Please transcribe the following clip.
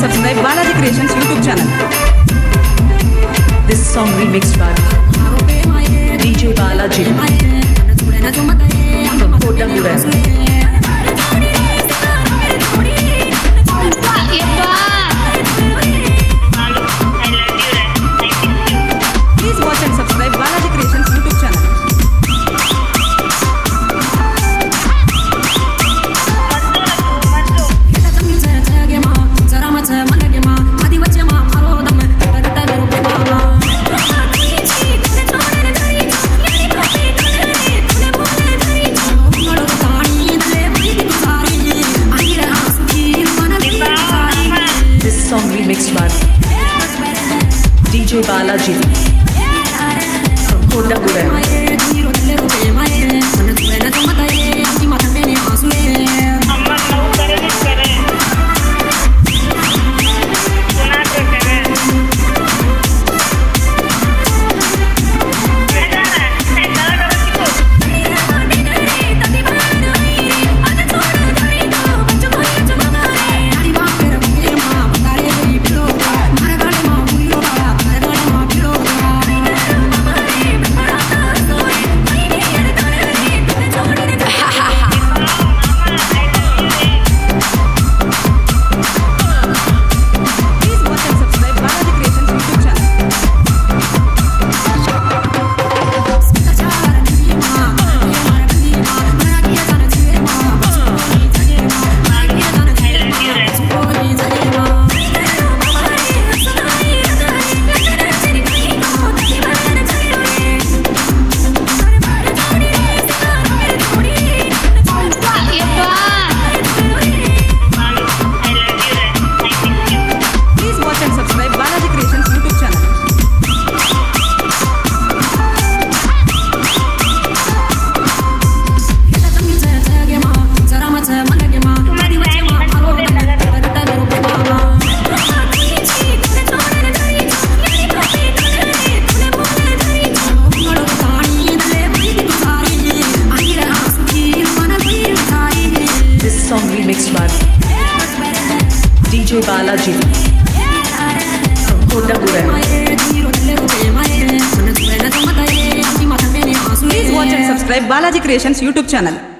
subscribe Balaji Creations YouTube channel. This song remixed by DJ Balaji from Kotagura. Please watch and subscribe Balaji Creations YouTube channel. This song remixed by DJ Balaji from Kotagura. Remixed by DJ Balaji from Kotagura. Please watch and subscribe Balaji Creations YouTube channel.